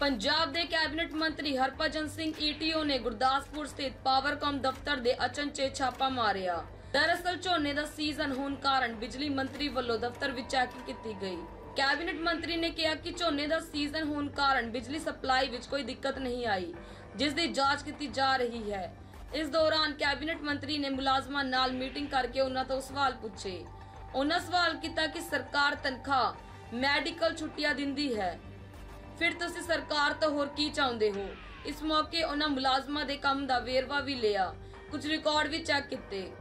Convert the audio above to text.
पंजाब के कैबिनेट मंत्री हरभजन सिंह ईटीओ ने गुरदासपुर स्थित पावरकॉम दफ्तर दे अचनचे छापा मारिया। दरअसल झोने का सीजन होने कारण बिजली मंत्री वालों दफ्तर विच चैकिंग की गई। कैबिनेट मंत्री ने कहा कि झोने का सीजन होने कारण बिजली सप्लाई विच कोई दिक्कत नहीं आई, जिसकी जांच की जा रही है। इस दौरान कैबिनेट मंत्री ने मुलाजमान नाल मीटिंग करके उन्हां तों सवाल पूछे। उन्हां सवाल किया कि सरकार तनख्वाह मैडिकल छुट्टियां दिंदी है, फिर तुसी सरकार तो होर की चाहुंदे हो। इस मौके उन्हां मुलाजमां दे काम दा वेरवा भी लिया, कुछ रिकॉर्ड भी चेक किते।